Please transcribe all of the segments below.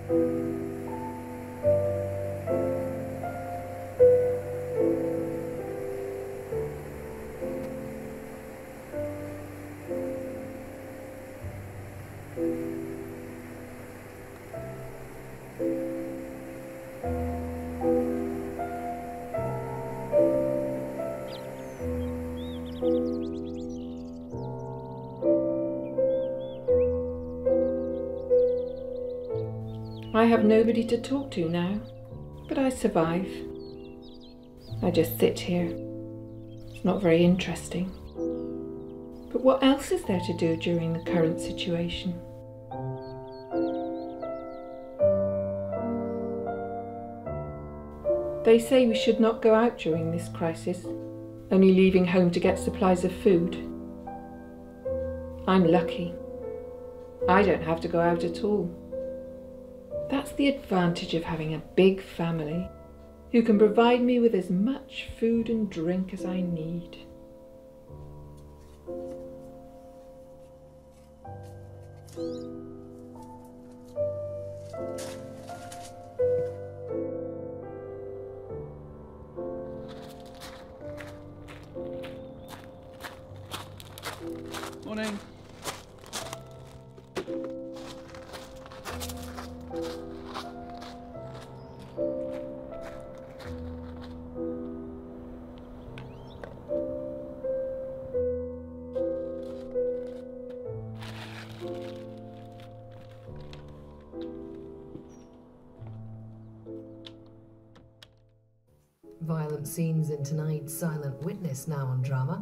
I have nobody to talk to now, but I survive. I just sit here. It's not very interesting. But what else is there to do during the current situation? They say we should not go out during this crisis, only leaving home to get supplies of food. I'm lucky. I don't have to go out at all. That's the advantage of having a big family who can provide me with as much food and drink as I need. Morning. Violent scenes in tonight's Silent Witness now on Drama.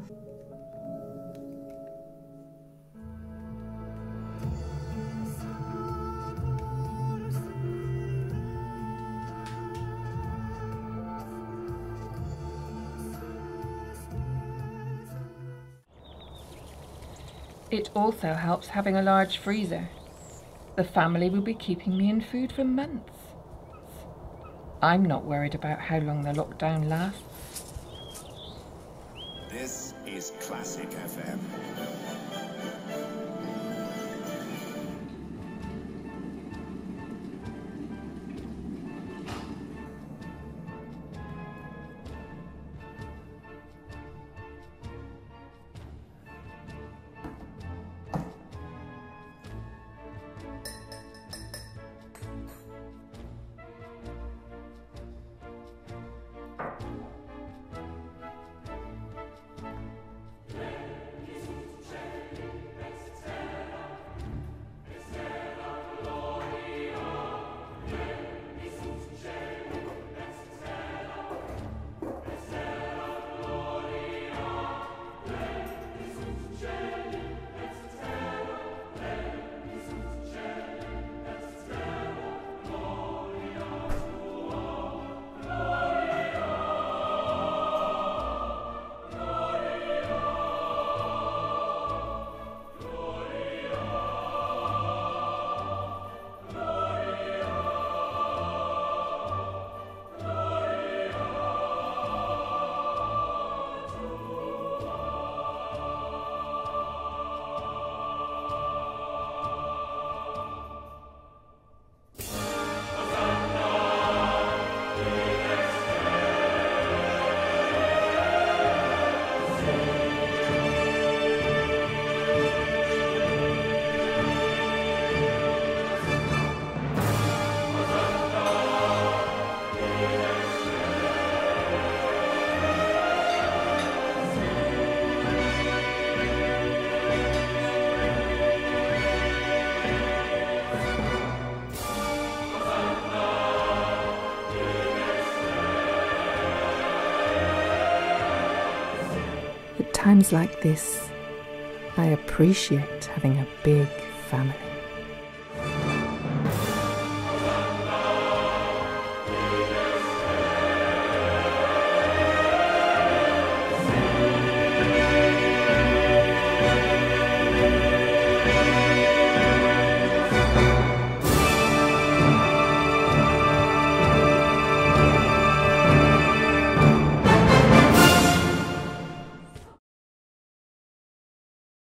It also helps having a large freezer. The family will be keeping me in food for months. I'm not worried about how long the lockdown lasts. This is Classic FM. At times like this, I appreciate having a big family.